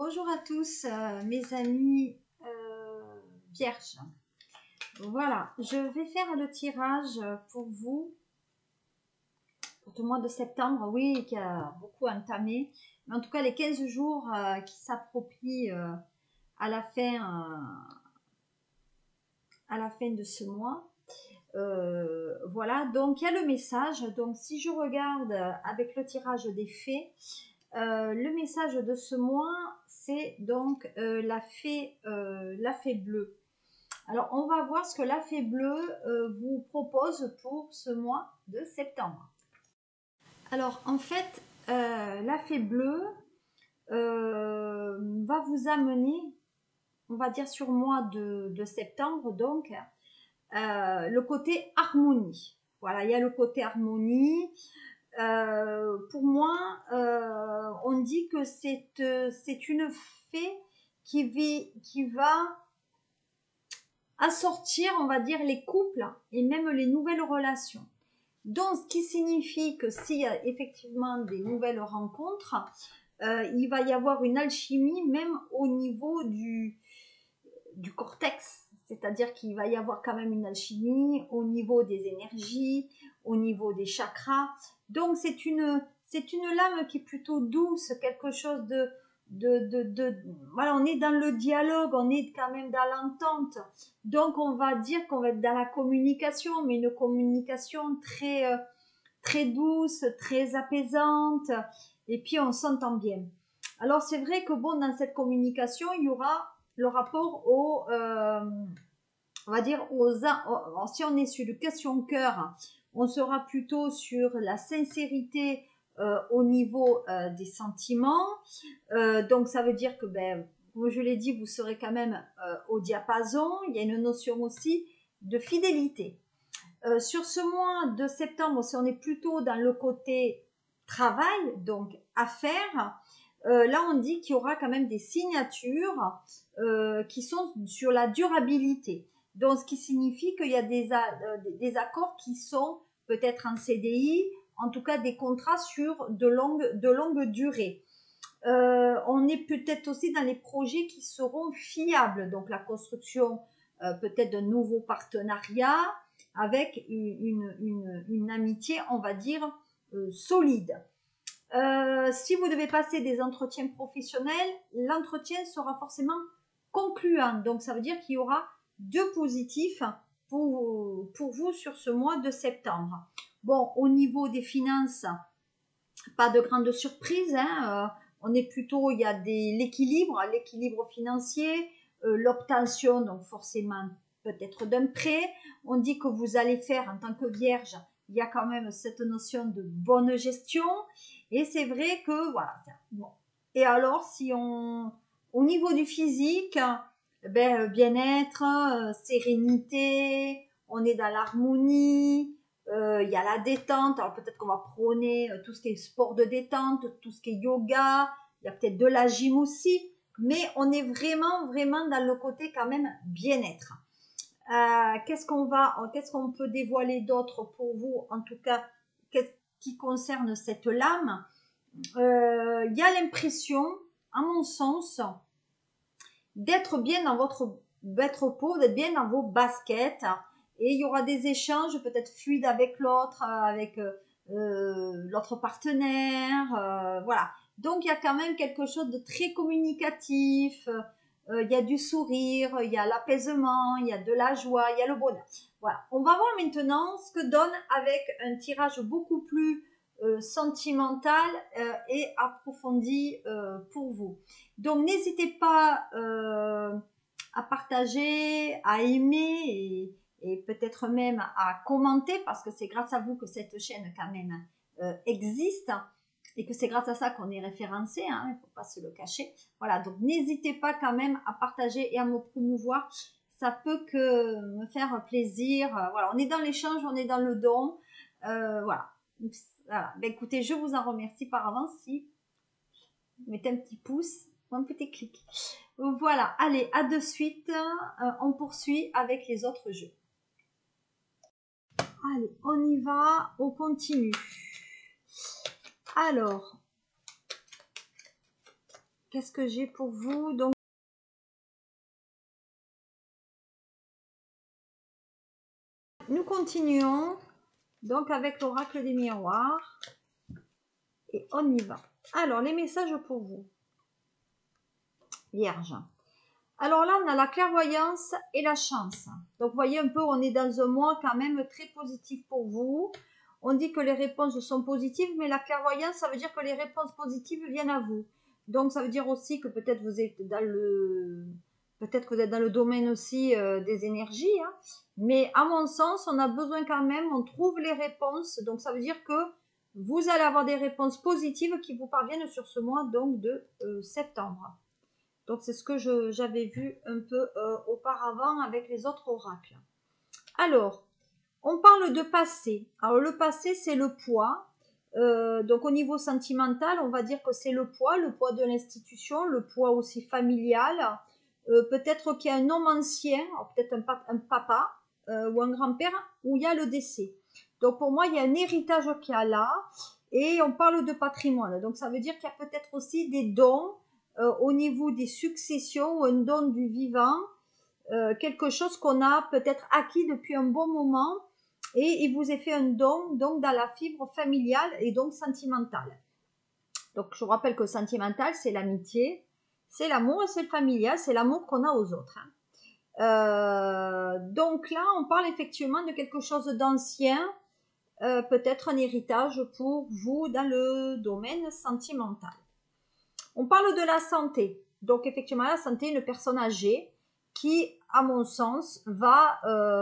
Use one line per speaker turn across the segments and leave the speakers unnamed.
Bonjour à tous mes amis vierges. Voilà, je vais faire le tirage pour vous pour le mois de septembre, oui, qui a beaucoup entamé. Mais en tout cas, les 15 jours qui s'approprient à la fin de ce mois. Voilà, donc il y a le message. Donc si je regarde avec le tirage des fées, le message de ce mois, c'est donc la fée bleue. Alors, on va voir ce que la fée bleue vous propose pour ce mois de septembre. Alors, en fait, la fée bleue va vous amener, on va dire sur le mois de septembre, donc, le côté harmonie. Voilà, il y a le côté harmonie. Pour moi, on dit que c'est une fée qui va assortir, on va dire, les couples et même les nouvelles relations. Donc, ce qui signifie que s'il y a effectivement des nouvelles rencontres, il va y avoir une alchimie même au niveau du cortex. C'est-à-dire qu'il va y avoir quand même une alchimie au niveau des énergies, au niveau des chakras. Donc, c'est une lame qui est plutôt douce, quelque chose voilà, on est dans le dialogue, on est quand même dans l'entente. Donc, on va dire qu'on va être dans la communication, mais une communication très douce, très apaisante, et puis on s'entend bien. Alors, c'est vrai que bon, dans cette communication, il y aura le rapport on va dire, si on est sur le question cœur, on sera plutôt sur la sincérité au niveau des sentiments. Donc, ça veut dire que, comme je l'ai dit, vous serez quand même au diapason. Il y a une notion aussi de fidélité. Sur ce mois de septembre, si on est plutôt dans le côté travail, donc affaires, là on dit qu'il y aura quand même des signatures qui sont sur la durabilité. Donc ce qui signifie qu'il y a des accords qui sont peut-être en CDI, en tout cas des contrats sur de longue durée. On est peut-être aussi dans les projets qui seront fiables, donc la construction peut-être d'un nouveau partenariat avec une amitié, on va dire, solide. Si vous devez passer des entretiens professionnels, l'entretien sera forcément concluant. Donc, ça veut dire qu'il y aura 2 positifs pour vous sur ce mois de septembre. Bon, au niveau des finances, pas de grande surprise. On est plutôt, il y a l'équilibre financier, l'obtention, donc forcément peut-être d'un prêt. On dit que vous allez faire en tant que vierge, il y a quand même cette notion de bonne gestion. Et c'est vrai que, voilà. Bon. Et alors, au niveau du physique, bien-être, sérénité, on est dans l'harmonie, il y a la détente. Alors peut-être qu'on va prôner tout ce qui est sport de détente, tout ce qui est yoga, il y a peut-être de la gym aussi, mais on est vraiment dans le côté quand même bien-être. Qu'est-ce qu'on peut dévoiler d'autre pour vous, en tout cas qui concerne cette lame? Il y a l'impression, à mon sens, d'être bien dans votre peau, d'être bien dans vos baskets, et il y aura des échanges peut-être fluides avec l'autre, avec l'autre partenaire, voilà. Donc il y a quand même quelque chose de très communicatif, il y a du sourire, il y a l'apaisement, il y a de la joie, il y a le bonheur. Voilà. On va voir maintenant ce que donne avec un tirage beaucoup plus sentimental et approfondi pour vous. Donc n'hésitez pas à partager, à aimer et peut-être même à commenter, parce que c'est grâce à vous que cette chaîne quand même existe et que c'est grâce à ça qu'on est référencé, hein, il ne faut pas se le cacher. Voilà, donc n'hésitez pas quand même à partager et à me promouvoir, ça peut que me faire plaisir. Voilà, on est dans l'échange, on est dans le don, voilà. Voilà. Ben, écoutez, je vous en remercie par avance si vous mettez un petit pouce ou un petit clic. Voilà, allez, à de suite. On poursuit avec les autres jeux. Allez, on y va, on continue. Alors, qu'est-ce que j'ai pour vous? Donc, nous continuons donc avec l'oracle des miroirs et on y va. Alors, les messages pour vous, Vierge. Alors là, on a la clairvoyance et la chance. Donc, vous voyez un peu, on est dans un mois quand même très positif pour vous. On dit que les réponses sont positives, mais la clairvoyance, ça veut dire que les réponses positives viennent à vous. Donc, ça veut dire aussi que peut-être vous êtes dans le domaine aussi des énergies. Hein. Mais à mon sens, on a besoin quand même, on trouve les réponses. Donc, ça veut dire que vous allez avoir des réponses positives qui vous parviennent sur ce mois donc de septembre. Donc, c'est ce que j'avais vu un peu auparavant avec les autres oracles. Alors, on parle de passé. Alors, le passé, c'est le poids. Donc, au niveau sentimental, on va dire que c'est le poids de l'institution, le poids aussi familial. Peut-être qu'il y a un homme ancien, peut-être un papa ou un grand-père, où il y a le décès. Donc, pour moi, il y a un héritage qu'il y a là. Et on parle de patrimoine. Donc, ça veut dire qu'il y a peut-être aussi des dons au niveau des successions, un don du vivant, quelque chose qu'on a peut-être acquis depuis un bon moment et il vous est fait un don donc dans la fibre familiale et donc sentimentale. Donc je vous rappelle que sentimental, c'est l'amitié, c'est l'amour et c'est le familial, c'est l'amour qu'on a aux autres. Hein. Donc là, on parle effectivement de quelque chose d'ancien, peut-être un héritage pour vous dans le domaine sentimental. On parle de la santé. Donc, effectivement, la santé, une personne âgée qui, à mon sens, va,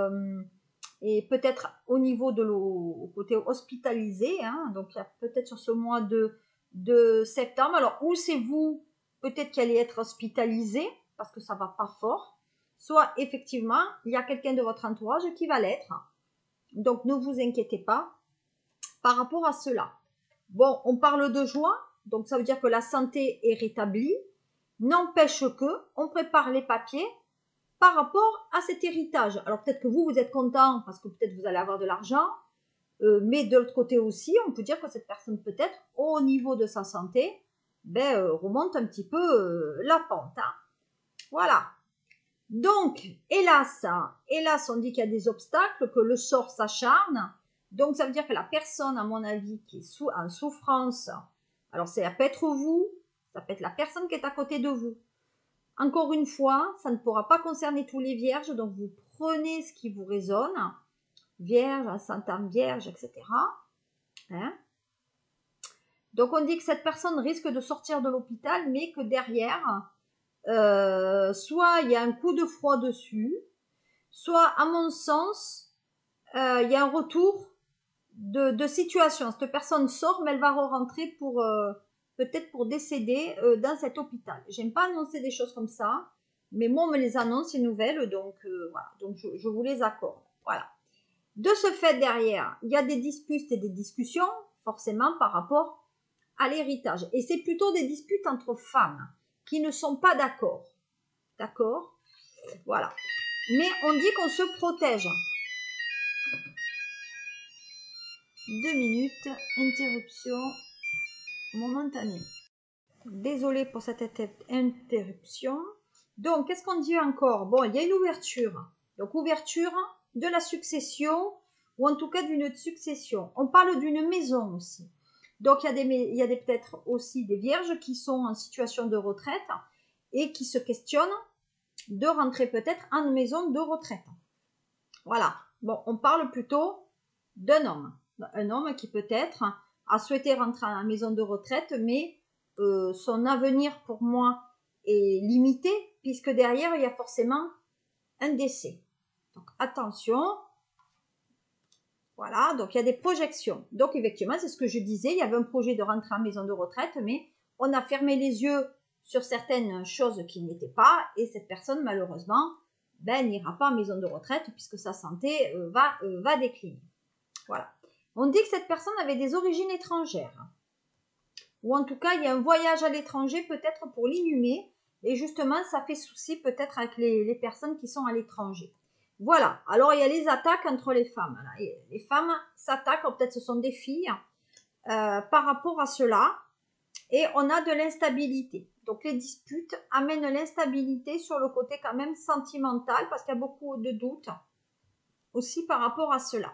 et peut-être au niveau de côté hospitalisé, hein, donc il y a peut-être sur ce mois de septembre, alors où c'est vous, peut-être qu'elle allez être hospitalisée, parce que ça va pas fort, soit effectivement, il y a quelqu'un de votre entourage qui va l'être. Donc, ne vous inquiétez pas par rapport à cela. Bon, on parle de joie, donc ça veut dire que la santé est rétablie, n'empêche que on prépare les papiers par rapport à cet héritage. Alors peut-être que vous êtes content parce que peut-être vous allez avoir de l'argent, mais de l'autre côté aussi, on peut dire que cette personne peut-être au niveau de sa santé, remonte un petit peu la pente. Hein. Voilà. Donc, hélas, on dit qu'il y a des obstacles, que le sort s'acharne. Donc, ça veut dire que la personne, à mon avis, qui est en souffrance, alors ça peut être vous, ça peut être la personne qui est à côté de vous. Encore une fois, ça ne pourra pas concerner tous les vierges, donc vous prenez ce qui vous résonne, vierge, Sainte Âme Vierge, etc. Hein. Donc, on dit que cette personne risque de sortir de l'hôpital, mais que derrière, soit il y a un coup de froid dessus, soit, à mon sens, il y a un retour de situation. Cette personne sort, mais elle va re-rentrer pour peut-être pour décéder dans cet hôpital. J'aime pas annoncer des choses comme ça, mais moi on me les annonce, ces nouvelles, donc voilà. Donc je vous les accorde. Voilà. De ce fait, derrière, il y a des disputes et des discussions, forcément par rapport à l'héritage. Et c'est plutôt des disputes entre femmes qui ne sont pas d'accord. D'accord? Voilà. Mais on dit qu'on se protège. 2 minutes, interruption momentanée. Désolée pour cette interruption. Donc, qu'est-ce qu'on dit encore? Bon, il y a une ouverture. Donc, ouverture de la succession, ou en tout cas d'une succession. On parle d'une maison aussi. Donc, il y a peut-être aussi des vierges qui sont en situation de retraite et qui se questionnent de rentrer peut-être en maison de retraite. Voilà. Bon, on parle plutôt d'un homme. Un homme qui peut-être a souhaité rentrer à la maison de retraite, mais son avenir pour moi est limité, puisque derrière, il y a forcément un décès. Donc attention, voilà, donc il y a des projections. Donc effectivement, c'est ce que je disais, il y avait un projet de rentrer à la maison de retraite, mais on a fermé les yeux sur certaines choses qui n'étaient pas, et cette personne, malheureusement, n'ira pas en maison de retraite, puisque sa santé va décliner. Voilà. On dit que cette personne avait des origines étrangères. Ou en tout cas, il y a un voyage à l'étranger peut-être pour l'inhumer. Et justement, ça fait souci peut-être avec les personnes qui sont à l'étranger. Voilà. Alors, il y a les attaques entre les femmes. Les femmes s'attaquent, peut-être ce sont des filles, par rapport à cela. Et on a de l'instabilité. Donc les disputes amènent l'instabilité sur le côté quand même sentimental parce qu'il y a beaucoup de doutes aussi par rapport à cela.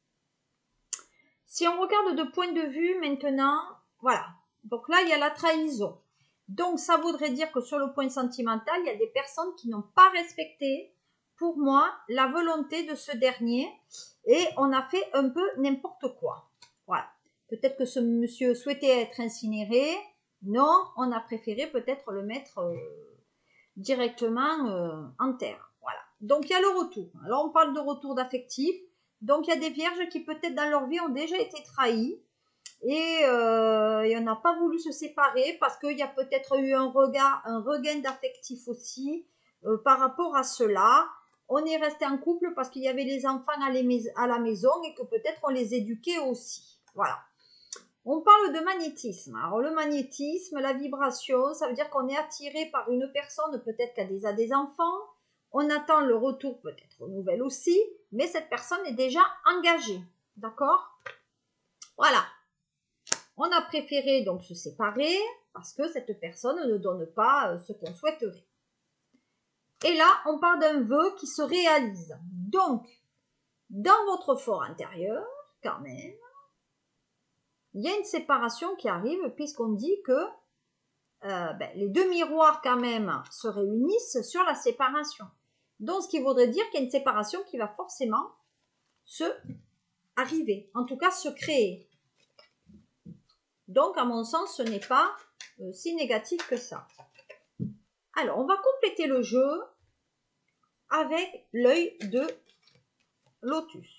Si on regarde de point de vue maintenant, voilà. Donc là, il y a la trahison. Donc ça voudrait dire que sur le point sentimental, il y a des personnes qui n'ont pas respecté, pour moi, la volonté de ce dernier et on a fait un peu n'importe quoi. Voilà. Peut-être que ce monsieur souhaitait être incinéré. Non, on a préféré peut-être le mettre directement en terre. Voilà. Donc il y a le retour. Alors on parle de retour d'affectif. Donc il y a des vierges qui peut-être dans leur vie ont déjà été trahies et on n'a pas voulu se séparer parce qu'il y a peut-être eu un regain d'affectif aussi par rapport à cela. On est resté en couple parce qu'il y avait les enfants à la maison et que peut-être on les éduquait aussi. Voilà. On parle de magnétisme. Alors le magnétisme, la vibration, ça veut dire qu'on est attiré par une personne peut-être qui a déjà des enfants. On attend le retour peut-être nouvelle aussi, mais cette personne est déjà engagée. D'accord? Voilà. On a préféré donc se séparer parce que cette personne ne donne pas ce qu'on souhaiterait. Et là, on parle d'un vœu qui se réalise. Donc, dans votre fort intérieur, quand même, il y a une séparation qui arrive puisqu'on dit que les deux miroirs quand même se réunissent sur la séparation. Donc, ce qui voudrait dire qu'il y a une séparation qui va forcément se arriver, en tout cas se créer. Donc, à mon sens, ce n'est pas si négatif que ça. Alors, on va compléter le jeu avec l'œil de lotus.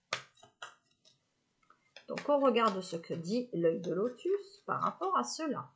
Donc, on regarde ce que dit l'œil de lotus par rapport à cela.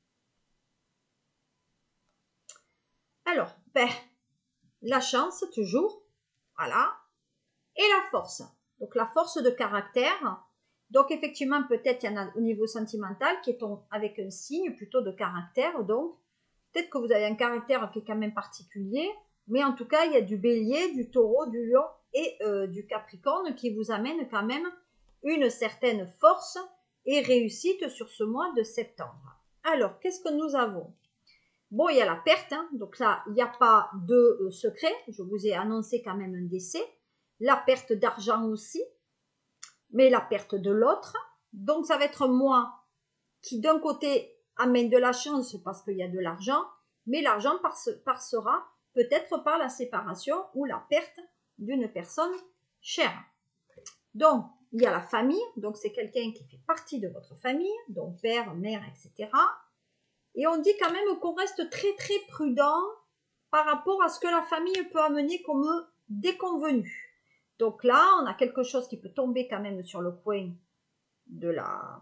Alors, la chance, toujours. Voilà. Et la force. Donc, la force de caractère. Donc, effectivement, peut-être il y en a au niveau sentimental qui est avec un signe plutôt de caractère. Donc, peut-être que vous avez un caractère qui est quand même particulier. Mais en tout cas, il y a du bélier, du taureau, du lion et du capricorne qui vous amènent quand même une certaine force et réussite sur ce mois de septembre. Alors, qu'est-ce que nous avons? Bon, il y a la perte, hein, donc là, il n'y a pas de secret. Je vous ai annoncé quand même un décès. La perte d'argent aussi, mais la perte de l'autre. Donc, ça va être moi qui, d'un côté, amène de la chance parce qu'il y a de l'argent, mais l'argent passera peut-être par la séparation ou la perte d'une personne chère. Donc, il y a la famille, donc c'est quelqu'un qui fait partie de votre famille, donc père, mère, etc. Et on dit quand même qu'on reste très très prudent par rapport à ce que la famille peut amener comme déconvenu. Donc là, on a quelque chose qui peut tomber quand même sur le coin de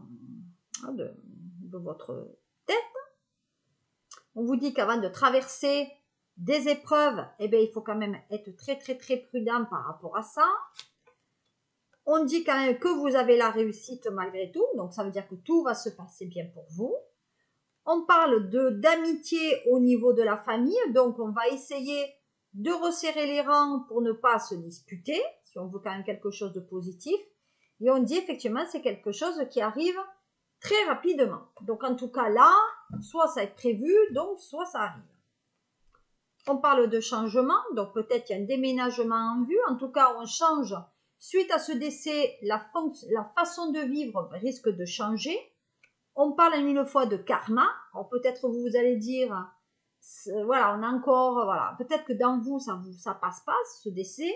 votre tête. On vous dit qu'avant de traverser des épreuves, il faut quand même être très très très prudent par rapport à ça. On dit quand même que vous avez la réussite malgré tout, donc ça veut dire que tout va se passer bien pour vous. On parle d'amitié au niveau de la famille, donc on va essayer de resserrer les rangs pour ne pas se disputer, si on veut quand même quelque chose de positif. Et on dit effectivement c'est quelque chose qui arrive très rapidement. Donc en tout cas là, soit ça est prévu, donc soit ça arrive. On parle de changement, donc peut-être il y a un déménagement en vue. En tout cas, on change. Suite à ce décès, la façon de vivre risque de changer. On parle une fois de karma. Alors peut-être vous allez dire, voilà, on a encore, voilà, peut-être que dans vous, ça passe pas, ce décès,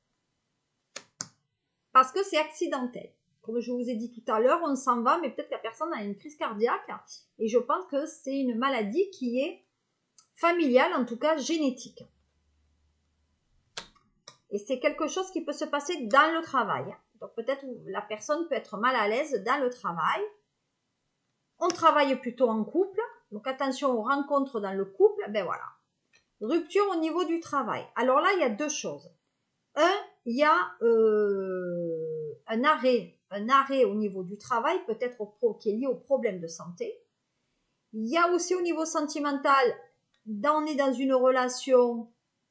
parce que c'est accidentel. Comme je vous ai dit tout à l'heure, on s'en va, mais peut-être que la personne a une crise cardiaque. Et je pense que c'est une maladie qui est familiale, en tout cas génétique. Et c'est quelque chose qui peut se passer dans le travail. Donc peut-être la personne peut être mal à l'aise dans le travail. On travaille plutôt en couple. Donc attention aux rencontres dans le couple. Voilà. Rupture au niveau du travail. Alors là, il y a deux choses. Il y a un arrêt au niveau du travail, peut-être qui est lié au problème de santé. Il y a aussi au niveau sentimental, on est dans une relation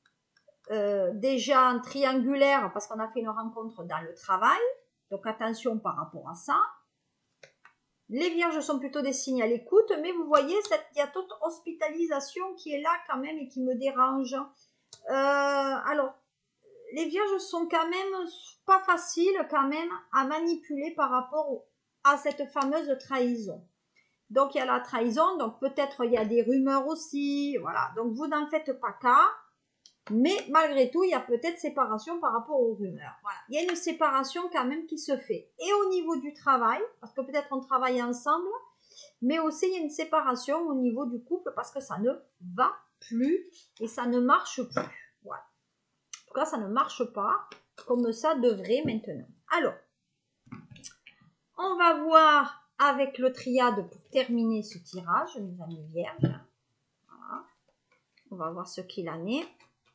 déjà triangulaire parce qu'on a fait une rencontre dans le travail. Donc attention par rapport à ça. Les vierges sont plutôt des signes à l'écoute, mais vous voyez, il y a toute hospitalisation qui est là quand même et qui me dérange. Alors, les vierges sont quand même pas faciles quand même à manipuler par rapport à cette fameuse trahison. Donc, il y a la trahison, donc peut-être il y a des rumeurs aussi, voilà. Donc, vous n'en faites pas cas. Mais malgré tout, il y a peut-être séparation par rapport aux rumeurs. Voilà. Il y a une séparation quand même qui se fait. Et au niveau du travail, parce que peut-être on travaille ensemble, mais aussi il y a une séparation au niveau du couple parce que ça ne va plus et ça ne marche plus. Voilà. En tout cas, ça ne marche pas comme ça devrait maintenant. Alors, on va voir avec le triade pour terminer ce tirage, mes amis vierges. Voilà. On va voir ce qu'il en est.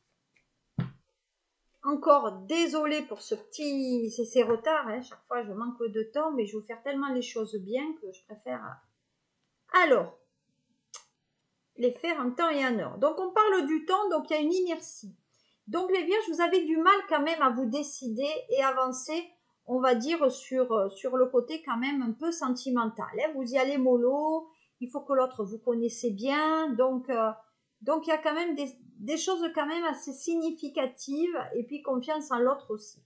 Encore désolée pour ces retards, hein. Chaque fois je manque de temps, mais je veux faire tellement les choses bien que je préfère. Alors, les faire en temps et en heure. Donc on parle du temps, donc il y a une inertie. Donc les vierges, vous avez du mal quand même à vous décider et avancer, on va dire, sur le côté quand même un peu sentimental. Hein. Vous y allez mollo, il faut que l'autre vous connaissez bien, donc il y a quand même des choses quand même assez significatives et puis confiance en l'autre aussi.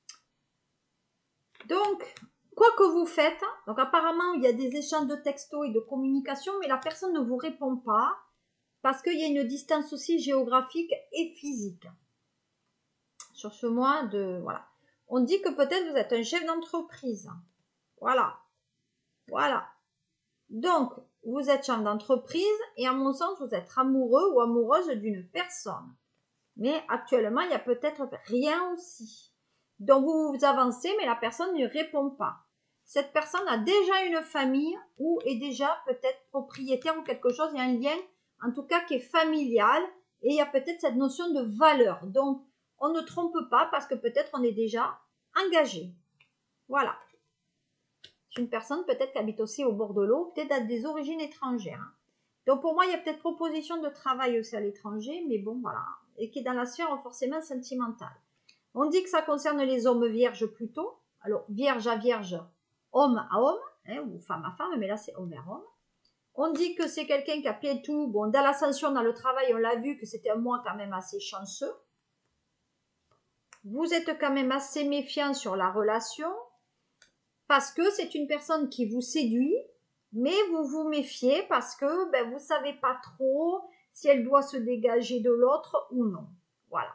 Donc, quoi que vous faites, donc apparemment il y a des échanges de textos et de communication, mais la personne ne vous répond pas parce qu'il y a une distance aussi géographique et physique. Sur ce mois de... Voilà. On dit que peut-être vous êtes un chef d'entreprise. Voilà. Voilà. Donc, vous êtes chef d'entreprise et à mon sens, vous êtes amoureux ou amoureuse d'une personne. Mais actuellement, il n'y a peut-être rien aussi. Donc, vous avancez, mais la personne ne répond pas. Cette personne a déjà une famille ou est déjà peut-être propriétaire ou quelque chose. Il y a un lien, en tout cas, qui est familial. Et il y a peut-être cette notion de valeur. Donc, on ne trompe pas parce que peut-être on est déjà engagé. Voilà. C'est une personne peut-être qui habite aussi au bord de l'eau, peut-être à des origines étrangères. Donc, pour moi, il y a peut-être proposition de travail aussi à l'étranger, mais bon, voilà. Et qui est dans la sphère forcément sentimentale. On dit que ça concerne les hommes vierges plutôt. Alors, vierge à vierge, homme à homme, hein, ou femme à femme, mais là, c'est homme vers homme. On dit que c'est quelqu'un qui a fait tout. Bon, dans l'ascension, dans le travail, on l'a vu que c'était un mois quand même assez chanceux. Vous êtes quand même assez méfiant sur la relation parce que c'est une personne qui vous séduit, mais vous vous méfiez parce que vous ne savez pas trop si elle doit se dégager de l'autre ou non. Voilà.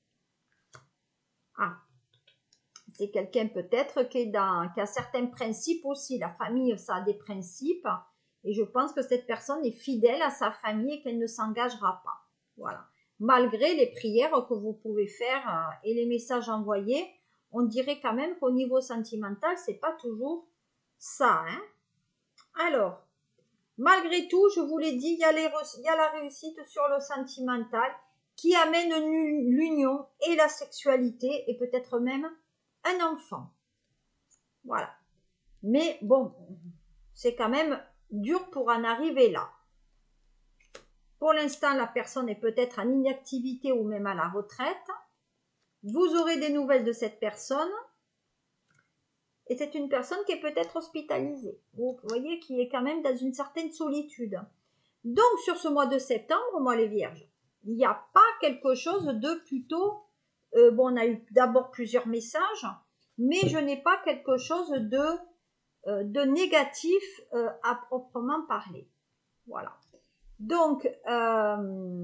Ah, c'est quelqu'un peut-être qui a certains principes aussi. La famille, ça a des principes. Et je pense que cette personne est fidèle à sa famille et qu'elle ne s'engagera pas. Voilà. Malgré les prières que vous pouvez faire et les messages envoyés, on dirait quand même qu'au niveau sentimental, c'est pas toujours ça. Hein. Alors, malgré tout, je vous l'ai dit, il y a la réussite sur le sentimental qui amène l'union et la sexualité et peut-être même un enfant. Voilà. Mais bon, c'est quand même dur pour en arriver là. Pour l'instant, la personne est peut-être en inactivité ou même à la retraite. Vous aurez des nouvelles de cette personne. Et c'est une personne qui est peut-être hospitalisée. Vous voyez, qui est quand même dans une certaine solitude. Donc, sur ce mois de septembre, moi les vierges, il n'y a pas quelque chose de plutôt... bon, on a eu d'abord plusieurs messages, mais je n'ai pas quelque chose de négatif à proprement parler. Voilà. Donc, à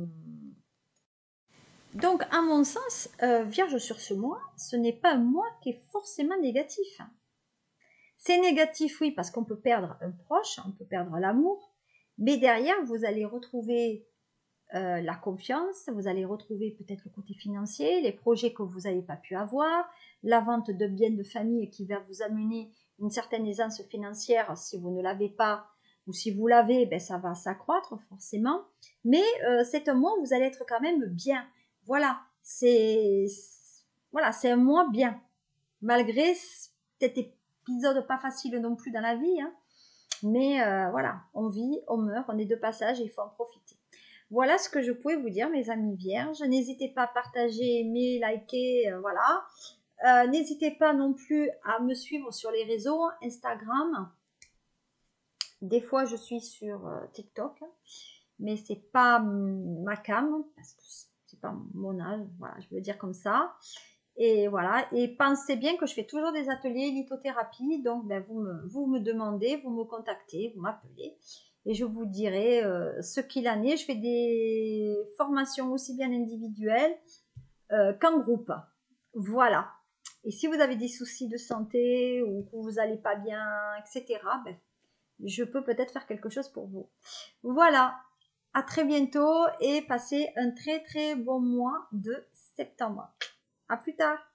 mon sens, vierge sur ce mois, ce n'est pas un mois qui est forcément négatif. C'est négatif, oui, parce qu'on peut perdre un proche, on peut perdre l'amour, mais derrière, vous allez retrouver la confiance, vous allez retrouver peut-être le côté financier, les projets que vous n'avez pas pu avoir, la vente de biens de famille qui va vous amener une certaine aisance financière si vous ne l'avez pas, ou si vous l'avez, ça va s'accroître forcément. Mais c'est un mois où vous allez être quand même bien. Voilà, c'est un mois bien. Malgré cet épisode pas facile non plus dans la vie. Hein. Mais voilà, on vit, on meurt, on est de passage et il faut en profiter. Voilà ce que je pouvais vous dire, mes amis vierges. N'hésitez pas à partager, aimer, liker, voilà. N'hésitez pas non plus à me suivre sur les réseaux, Instagram, Des fois, je suis sur TikTok, mais c'est pas ma cam, parce que c'est pas mon âge, voilà, je veux dire comme ça. Et voilà, et pensez bien que je fais toujours des ateliers lithothérapie, donc ben, vous me demandez, vous me contactez, vous m'appelez, et je vous dirai ce qu'il en est. Je fais des formations aussi bien individuelles qu'en groupe. Voilà. Et si vous avez des soucis de santé ou que vous n'allez pas bien, etc., ben, je peux peut-être faire quelque chose pour vous. Voilà. À très bientôt et passez un très très bon mois de septembre. À plus tard.